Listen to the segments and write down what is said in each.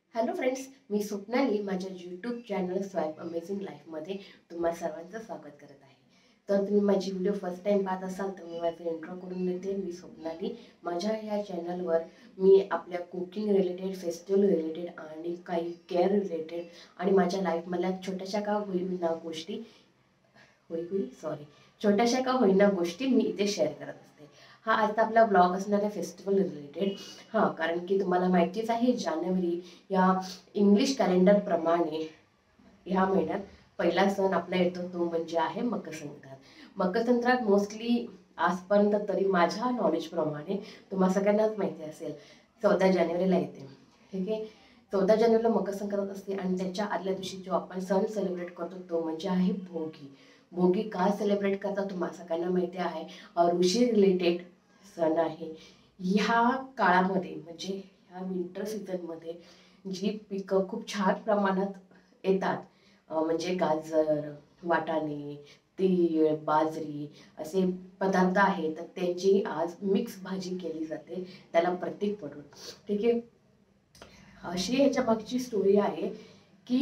Hello friends, मी स्वप्नाली माझ्या YouTube channel swipe amazing लाईफमध्ये तुम्हा सर्वांचं स्वागत करत आहे. तर तुम्ही माझी व्हिडिओ फर्स्ट टाइम पाहत असाल तर मी माझं इंट्रो करून देते. मी स्वप्नाली. माझ्या ह्या चॅनलवर मी आपल्या कुकिंग रिलेटेड, फेस्टिवल रिलेटेड आणि काही केअर रिलेटेड आणि माझ्या लाईफमधल्या छोट्याशा का होईना गोष्टी छोट्याशा का होईना गोष्टी मी इथे शेअर करत असते. हा आजचा आपला ब्लॉग असणार आहे फेस्टिवल रिलेटेड. कारण की तुम्हाला माहितीच आहे, जानेवारी या इंग्लिश कॅलेंडर प्रमाणे ह्या महिन्यात पहिला सण आपला येतो, तो म्हणजे आहे मकर संक्रांत. मकर संक्रांत मोस्टली आजपर्यंत तरी माझ्या नॉलेजप्रमाणे तुम्हाला सगळ्यांनाच माहिती असेल, 14 जानेवारीला येते. ठीक आहे. 14 जानेवारीला मकर संक्रांत असते आणि त्याच्या आदल्या दिवशी जो आपण सण सेलिब्रेट करतो तो म्हणजे आहे भोगी. भोगी का सेलिब्रेट करतात तुम्हाला सगळ्यांना माहिती आहे, ऋषी रिलेटेड सण आहे. ह्या काळामध्ये म्हणजे ह्या विंटर सीझनमध्ये जी पिकं खूप छान प्रमाणात येतात, म्हणजे गाजर, वाटाणे, तीळ, बाजरी असे पदार्थ आहेत, तर त्यांची आज मिक्स भाजी केली जाते, त्याला प्रतीक म्हणून. ठीक आहे. अशी ह्याच्या मागची स्टोरी आहे की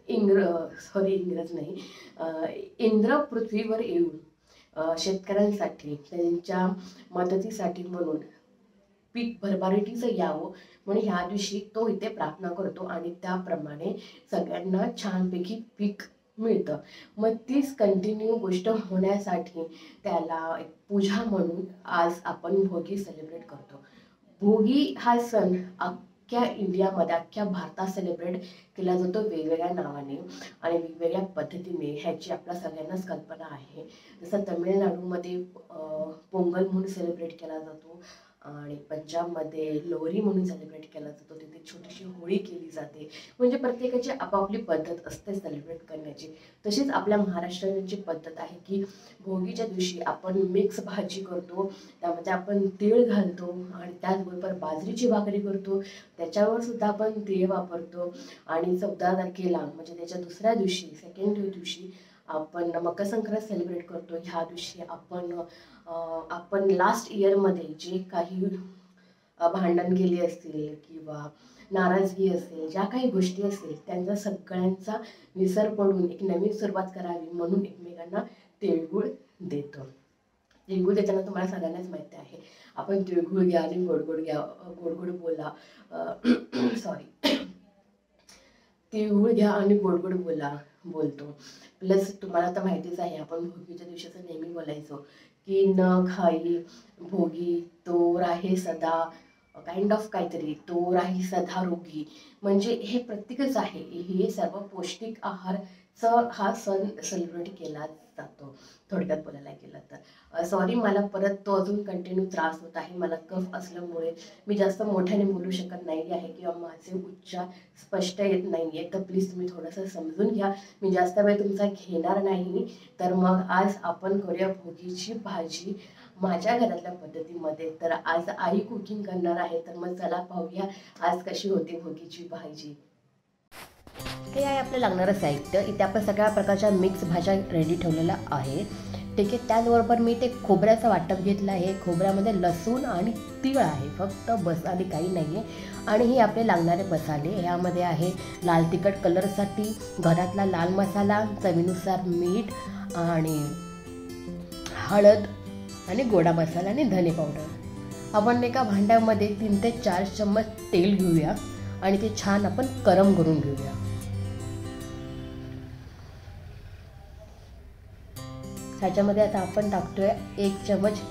इंग्रज नाही, इंद्र पृथ्वीवर येऊन शेतकऱ्यांसाठी त्यांच्या मदतीसाठी म्हणून पीक भरभराटीचं यावं म्हणून ह्या दिवशी तो इथे प्रार्थना करतो आणि त्याप्रमाणे सगळ्यांना छानपैकी पीक मिळतं. मग तीच कंटिन्यू गोष्ट होण्यासाठी त्याला एक पूजा म्हणून आज आपण भोगी सेलिब्रेट करतो. भोगी हा सण अख्ख्या इंडियामध्ये, अख्ख्या भारतात सेलिब्रेट केला जातो वेगवेगळ्या नावाने आणि वेगवेगळ्या पद्धतीने. ह्याची आपल्या सगळ्यांनाच कल्पना आहे. जसं तमिळनाडूमध्ये पोंगल म्हणून सेलिब्रेट केला जातो आणि पंजाबमध्ये लोहरी म्हणून सेलिब्रेट केला जातो. तिथे छोटीशी होळी केली जाते. म्हणजे प्रत्येकाची आपापली पद्धत असते सेलिब्रेट करण्याची. तशीच आपल्या महाराष्ट्राची पद्धत आहे की भोगीच्या दिवशी आपण मिक्स भाजी करतो, त्यामध्ये आपण तीळ घालतो आणि त्याचबरोबर बाजरीची भाकरी करतो, त्याच्यावर सुद्धा आपण तीळ वापरतो. आणि 14 तारखेला म्हणजे त्याच्या दुसऱ्या दिवशी, सेकंड दिवशी आपण मकर संक्रांत सेलिब्रेट करतो. ह्या दिवशी आपण लास्ट इयरमध्ये जे काही भांडण केली असतील किंवा नाराजगी असेल, ज्या काही गोष्टी असतील, त्यांचा सगळ्यांचा विसर पडून एक नवीन सुरुवात करावी म्हणून एकमेकांना तिळगुळ देतो. तिळगुळ देताना तुम्हाला सगळ्यांनाच माहिती आहे, आपण तिळगुळ घ्या आणि गोडगोड घ्या, गोडगोड बोला. तिळगुळ घ्या आणि गोडगोड बोलतो. प्लस तुम्हाला तर माहितीच आहे, आपण भोगीच्या दिवशीचं नेहमी बोलायचो की न खाई भोगी तो राहे सदा, काइंड ऑफ काहीतरी, तो राही सदा रोगी. म्हणजे हे प्रत्येकच आहे, हे सर्व पौष्टिक आहारचा हा सण सेलिब्रेट केला जातो, थोडक्यात बोलायला गेलं तर. सॉरी, मला परत तो अजून कंटिन्यू त्रास होत आहे. मला कफ असल्यामुळे मी जास्त मोठ्याने बोलू शकत नाही आहे किंवा माझे उच्चार स्पष्ट येत नाही आहे, तर प्लीज तुम्ही थोडंसं समजून घ्या. मी जास्त वेळ तुमचा घेणार नाही. तर मग आज आपण करूया भोगीची भाजी माझ्या घरातल्या पद्धतीमध्ये. तर आज आई कुकिंग करणार आहे, तर मग चला पाहूया आज कशी होते भोगीची भाजी. हे आहे आपलं लागणारं साहित्य. इथे आपण सगळ्या प्रकारच्या मिक्स भाज्या रेडी ठेवलेल्या आहे. ठीक आहे. त्याचबरोबर मी ते खोबऱ्याचं वाटप घेतलं आहे. खोबऱ्यामध्ये लसूण आणि तीळ आहे फक्त, बस, आणि काही नाही आहे. आणि हे आपले लागणारे मसाले ह्यामध्ये आहे लाल तिखट कलरसाठी घरातला लाल मसाला, चवीनुसार मीठ आणि हळद आणि गोडा मसाला आणि धने पावडर. आपण एका भांड्यामध्ये 3 ते 4 चम्मच तेल घेऊया आणि ते छान आपण गरम करून घेऊया. ह्याच्यामध्ये आता आपण टाकतोय 1 चमच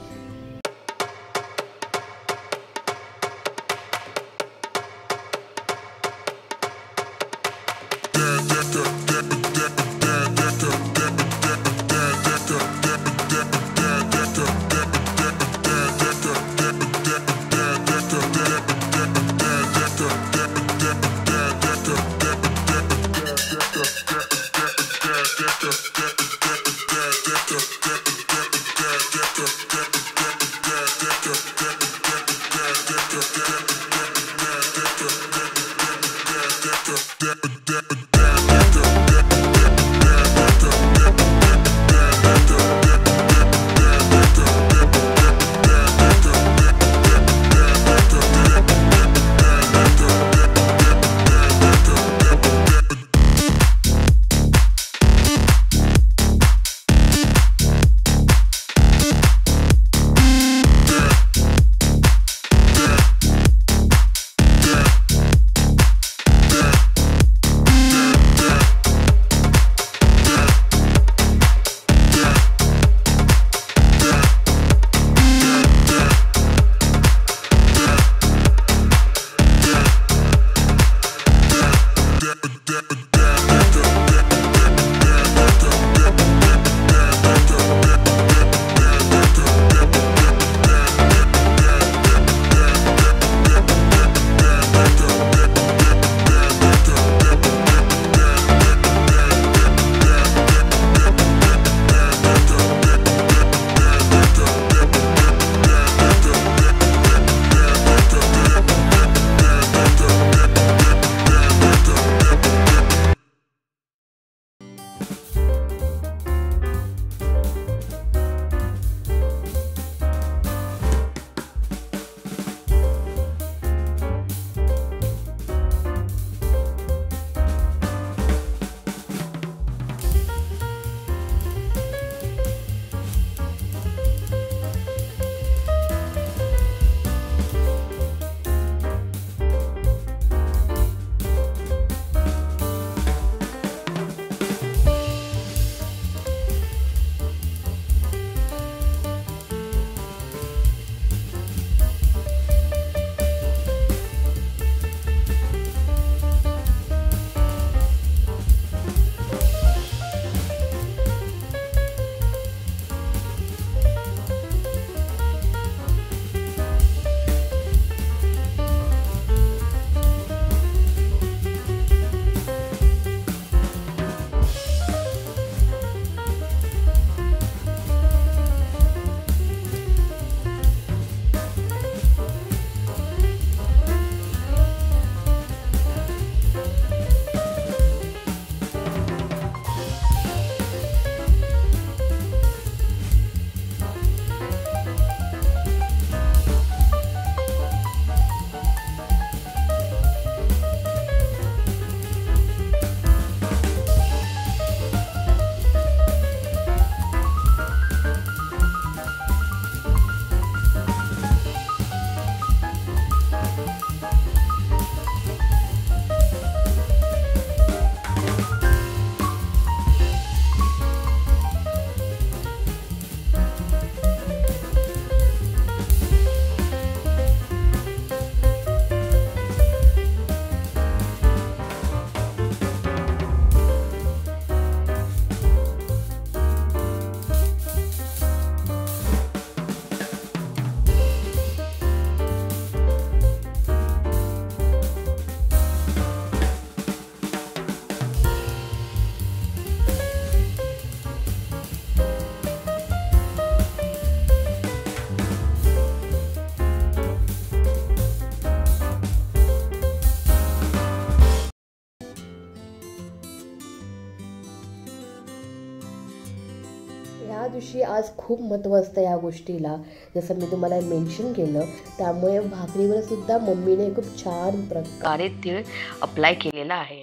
दिवशी आज खूप महत्त्व असतं या गोष्टीला, जसं मी तुम्हाला मेन्शन केलं. त्यामुळे भाकरीवर सुद्धा मम्मीने खूप छान प्रकारे तीळ अप्लाय केलेला आहे.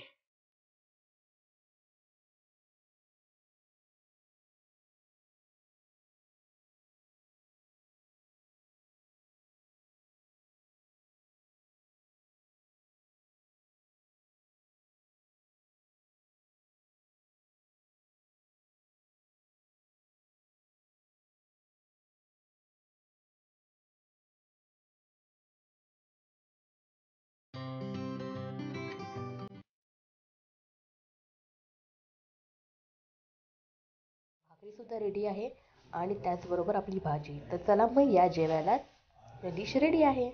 भाकरी सुद्धा रेडी आहे आणि त्याचबरोबर आपली भाजी. तर चला मग या जेवायला. डिश रेडी आहे.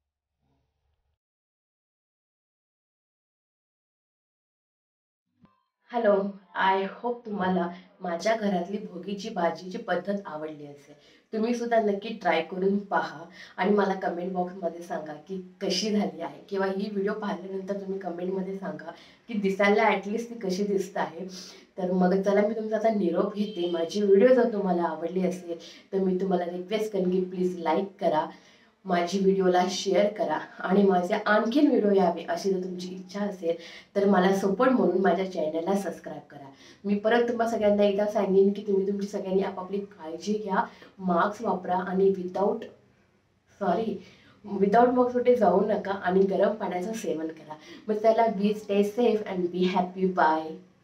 हॅलो, आय होप तुम्हाला माझ्या घरातली भोगीची भाजीची पद्धत आवडली असेल. तुम्ही सुद्धा नक्की ट्राय करून पहा आणि मला कमेंट बॉक्समध्ये सांगा की कशी झाली आहे, किंवा ही व्हिडिओ पाहिल्यानंतर तुम्ही कमेंटमध्ये सांगा की दिसायला ॲटलिस्ट ती कशी दिसत आहे. तर मग चला, मी तुमचा आता निरोप घेते. माझी व्हिडिओ जर तुम्हाला आवडली असेल तर मी तुम्हाला रिक्वेस्ट करेन की प्लीज लाईक करा, माझी व्हिडिओला शेअर करा आणि माझे आणखीन व्हिडिओ यावे अशी जर तुमची इच्छा असेल तर मला सपोर्ट म्हणून माझ्या चॅनलला सबस्क्राईब करा. मी परत तुम्हा सगळ्यांना एकदा सांगेन की तुम्ही तुमची सगळ्यांनी आपापली काळजी घ्या, मास्क वापरा आणि विदाऊट मास्क कुठे जाऊ नका आणि गरम पाण्याचं सेवन करा. मग त्याला be stay safe and be happy. Bye.